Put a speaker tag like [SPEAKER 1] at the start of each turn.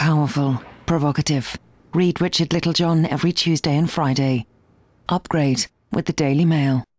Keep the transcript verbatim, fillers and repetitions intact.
[SPEAKER 1] Powerful, provocative. Read Richard Littlejohn every Tuesday and Friday. Upgrade with the Daily Mail.